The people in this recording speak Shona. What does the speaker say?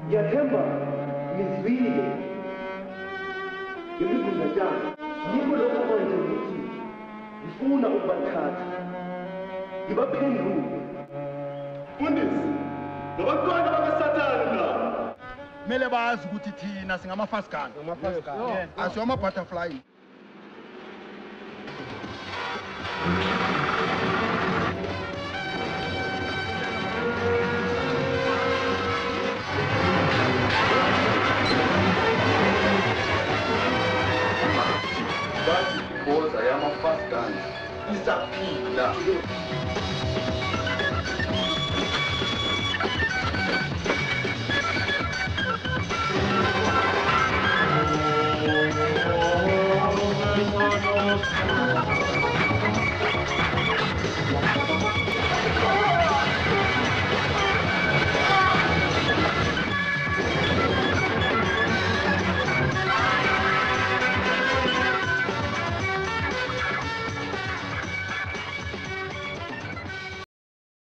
Yatemba nizwile. Ngibibuza njani? Yiko lokho manje ngithi ngifuna ukubathatha. Ngibaphendule. Mfundisi, labantwana bakaSathane la. Kumele bazi ukuthi thina singamafasikana. Asiyo ama-butterfly.